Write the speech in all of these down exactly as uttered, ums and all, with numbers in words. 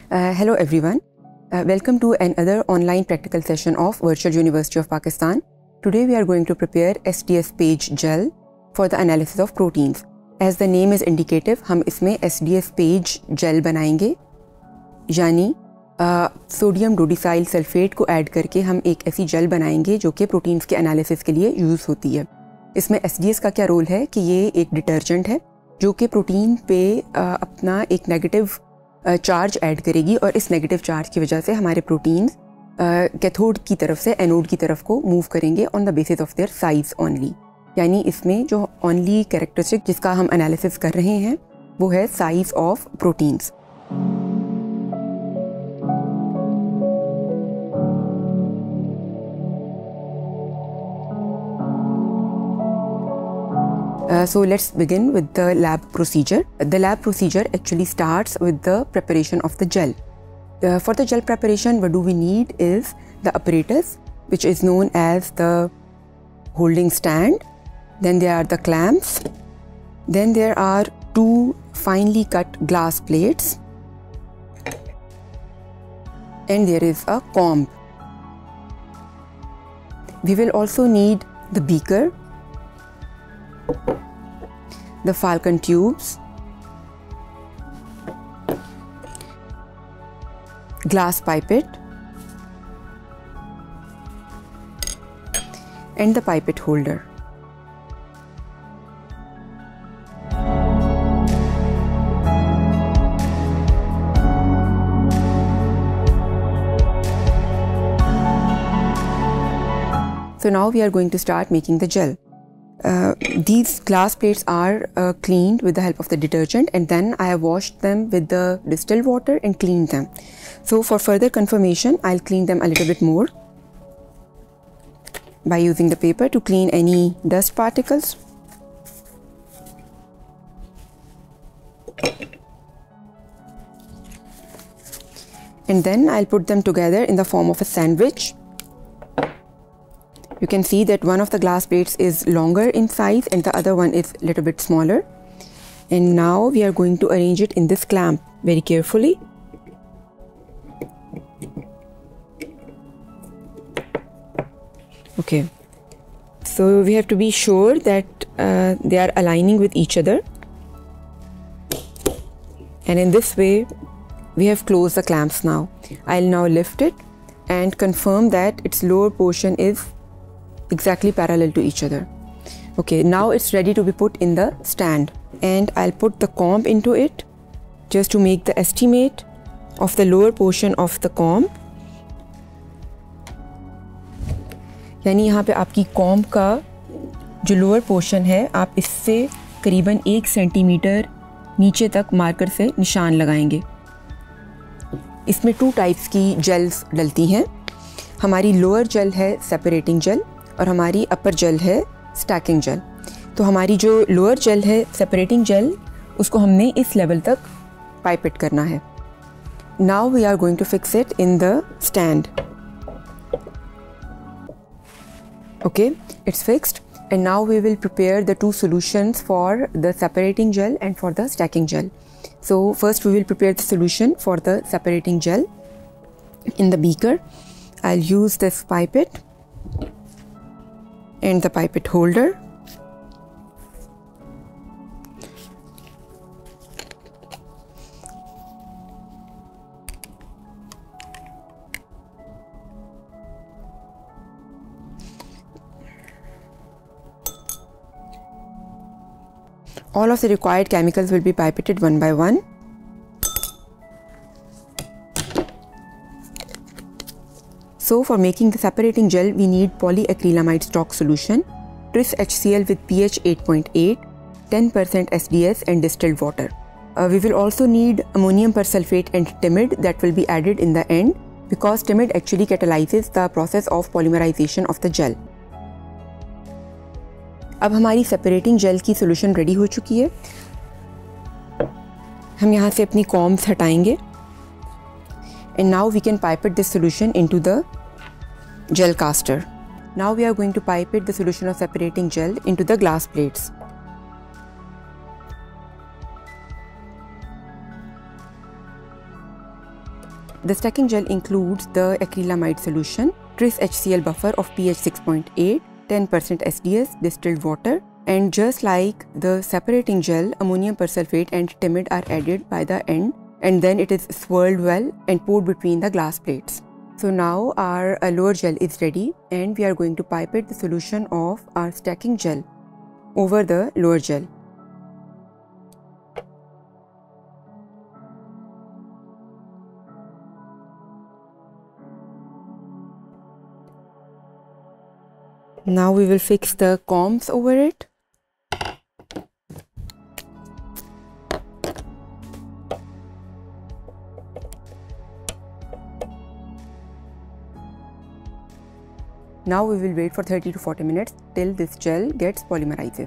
Uh, hello everyone. Uh, welcome to another online practical session of Virtual University of Pakistan. Today we are going to prepare S D S page gel for the analysis of proteins. As the name is indicative, हम इसमें S D S page gel बनाएंगे, यानी sodium dodecyl sulphate को add करके हम एक ऐसी jail बनाएंगे जो कि प्रोटीन्स के एनालिसिस के लिए यूज़ होती है। इसमें S D S का क्या रोल है कि ये एक डिटर्जेंट है जो कि प्रोटीन पे आ, अपना एक नेगेटिव चार्ज ऐड करेगी और इस नेगेटिव चार्ज की वजह से हमारे प्रोटीन्स कैथोड की तरफ से एनोड की तरफ को मूव करेंगे on the basis of their size only. यानी इसमें जो ओनली कैरेक्टरिस्टिक जिसका हम एनालिसिस कर रहे हैं वो है size of proteins. Uh, so let's begin with the lab procedure. The lab procedure actually starts with the preparation of the gel. Uh, for the gel preparation, what do we need is the apparatus, which is known as the holding stand. Then there are the clamps. Then there are two finely cut glass plates. And there is a comb. We will also need the beaker, the falcon tubes, glass pipette, and the pipette holder. So now we are going to start making the gel. Uh, these glass plates are uh, cleaned with the help of the detergent, and then I have washed them with the distilled water and cleaned them. So for further confirmation, I'll clean them a little bit more by using the paper to clean any dust particles. And then I'll put them together in the form of a sandwich. You can see that one of the glass plates is longer in size and the other one is a little bit smaller. And now we are going to arrange it in this clamp very carefully. Okay, so we have to be sure that uh, they are aligning with each other. And in this way, we have closed the clamps now. I'll now lift it and confirm that its lower portion is exactly parallel to each other. Okay, now it's ready to be put in the stand, and I'll put the comb into it just to make the estimate of the lower portion of the comb. यानी यहाँ पे आपकी comb का जो lower portion है आप इससे करीबन एक सेंटीमीटर नीचे तक मार्कर से निशान लगाएंगे। इसमें टू टाइप्स की जेल्स डलती हैं। हमारी लोअर जेल है सेपरेटिंग जेल और हमारी अपर जेल है स्टैकिंग जेल। तो हमारी जो लोअर जेल है सेपरेटिंग जेल उसको हमने इस लेवल तक पाइपेट करना है। Now we are going to fix it in the stand. Okay, it's fixed and now we will prepare the two solutions for the separating gel and for the stacking gel. So first we will prepare the solution for the separating gel in the beaker. I'll use this pipette and the pipette holder. All of the required chemicals will be pipetted one by one. So for making the separating gel, we need polyacrylamide stock solution, Tris H C l with pH eight point eight, ten percent S D S and distilled water. Uh, we will also need ammonium persulfate and timid that will be added in the end because timid actually catalyzes the process of polymerization of the gel. अब हमारी separating gel की solution ready हो चुकी है। हम यहाँ से अपनी कॉम्ब्स हटाएंगे and now we can pipette this solution into the gel caster. Now we are going to pipette the solution of separating gel into the glass plates. The stacking gel includes the acrylamide solution, Tris H C l buffer of pH six point eight, ten percent S D S, distilled water, and just like the separating gel, ammonium persulfate and timid are added by the end, and then it is swirled well and poured between the glass plates. So now our uh, lower gel is ready, and we are going to pipette the solution of our stacking gel over the lower gel. Now we will fix the combs over it. Now we will wait for thirty to forty minutes till this gel gets polymerized.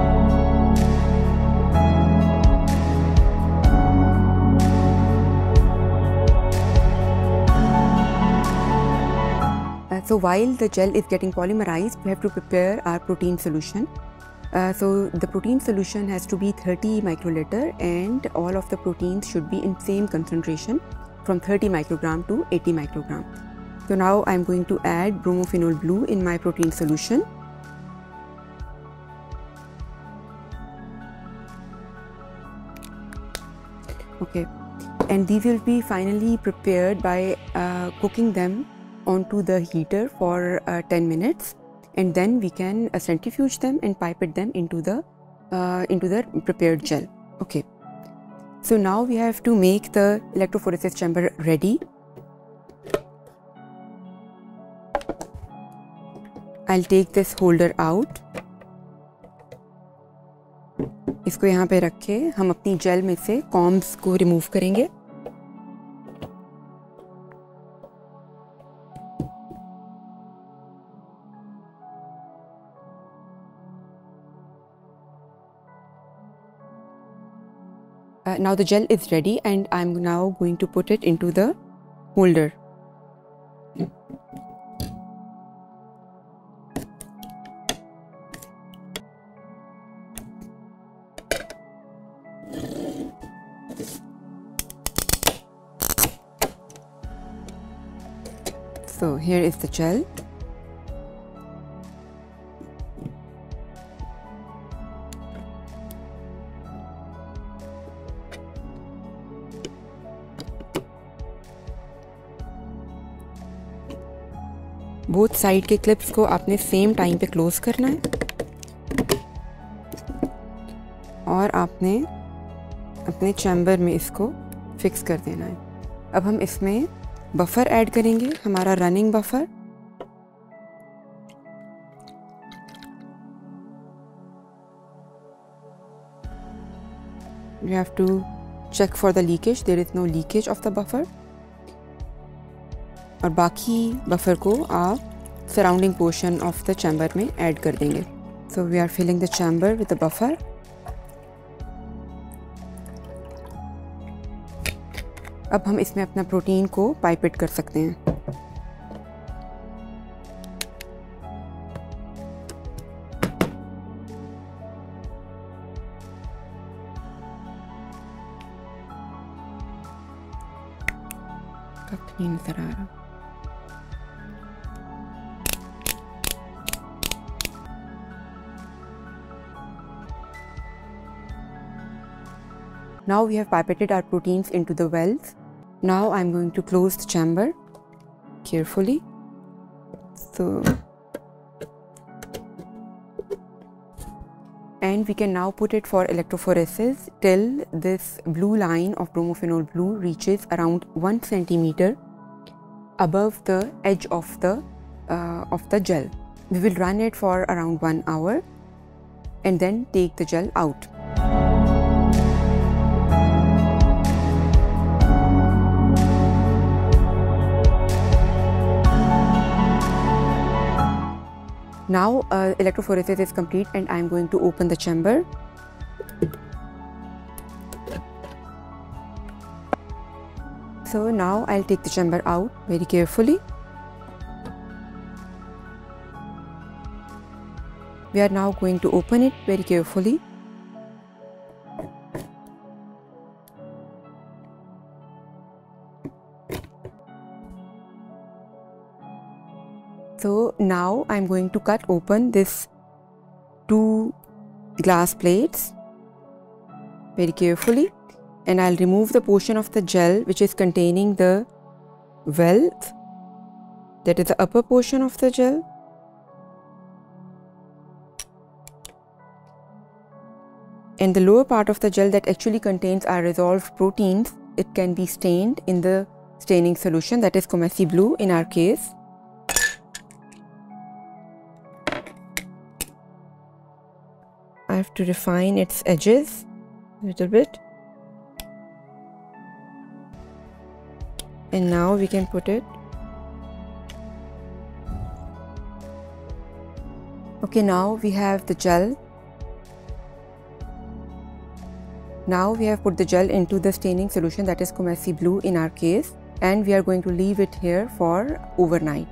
Uh, so while the gel is getting polymerized, we have to prepare our protein solution. Uh, so the protein solution has to be thirty microliter, and all of the proteins should be in same concentration from thirty microgram to eighty microgram. So now I am going to add bromophenol blue in my protein solution. Okay, and these will be finally prepared by uh, cooking them onto the heater for uh, ten minutes, and then we can uh, centrifuge them and pipette them into the uh, into the prepared gel. Okay, so now we have to make the electrophoresis chamber ready. I'll take this holder out. इसको यहाँ पे रख के हम अपनी jail में से Coombs को रिमूव करेंगे. Uh, now the gel is ready, and I'm now going to put it into the holder. So here is the gel. Both side के क्लिप्स को आपने सेम टाइम पे क्लोज करना है, और आपने अपने चैम्बर में इसको फिक्स कर देना है. अब हम इसमें बफर ऐड करेंगे, हमारा running buffer. You have to check for the leakage. There is no leakage of the buffer. और बाकी बफर को आप surrounding portion of the chamber में ऐड कर देंगे. So we are filling the chamber with the buffer. अब हम इसमें अपना प्रोटीन को पाइपेट कर सकते हैं. कब नहीं नजर आ रहा. Now we have pipetted our proteins into the wells. Now I'm going to close the chamber carefully. So, and we can now put it for electrophoresis till this blue line of bromophenol blue reaches around one centimeter above the edge of the uh, of the gel. We will run it for around one hour and then take the gel out. Now uh, electrophoresis is complete, and I am going to open the chamber. So now I'll take the chamber out very carefully. We are now going to open it very carefully. So now I'm going to cut open this two glass plates very carefully, and I'll remove the portion of the gel which is containing the wells, that is the upper portion of the gel. And the lower part of the gel that actually contains our resolved proteins, it can be stained in the staining solution, that is Comessi blue in our case. I have to refine its edges a little bit. And now we can put it. Okay, now we have the gel. Now we have put the gel into the staining solution, that is Comessi blue in our case, and we are going to leave it here for overnight.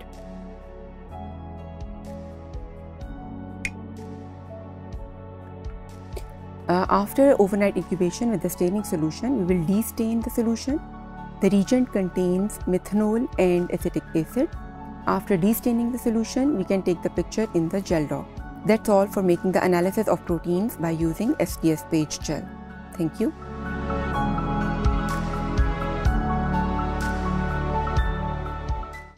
Uh, after overnight incubation with the staining solution, we will de-stain the solution. The reagent contains methanol and acetic acid. After de-staining the solution, we can take the picture in the gel dock. That's all for making the analysis of proteins by using S T S Page gel. Thank you.